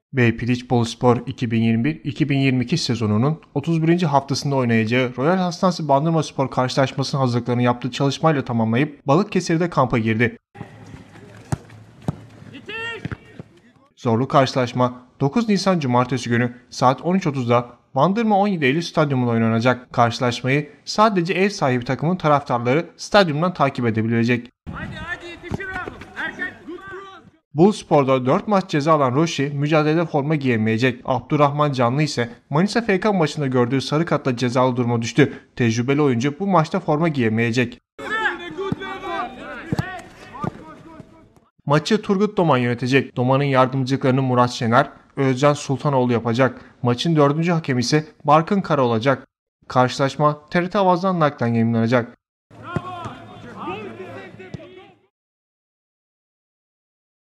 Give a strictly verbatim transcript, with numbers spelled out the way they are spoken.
Beypiliç Boluspor iki bin yirmi bir iki bin yirmi iki sezonunun otuz birinci haftasında oynayacağı Royal Hastanesi Bandırmaspor karşılaşmasının hazırlıklarını yaptığı çalışmayla tamamlayıp Balıkesir'de kampa girdi. Zorlu karşılaşma dokuz Nisan Cumartesi günü saat on üç otuzda Bandırma on yedi Eylül Stadyumunda oynanacak. Karşılaşmayı sadece ev sahibi takımın taraftarları stadyumdan takip edebilecek. Hadi hadi yetişir abi. Erken. Boluspor'da dört maç ceza alan Roşi mücadelede forma giyemeyecek. Abdurrahman Canlı ise Manisa F K maçında gördüğü sarı kartla cezalı duruma düştü. Tecrübeli oyuncu bu maçta forma giyemeyecek. Maçı Turgut Doman yönetecek. Doman'ın yardımcılıklarını Murat Şener, Özcan Sultanoğlu yapacak. Maçın dördüncü hakemi ise Barkın Kara olacak. Karşılaşma T R T Avaz'dan naklen yayınlanacak.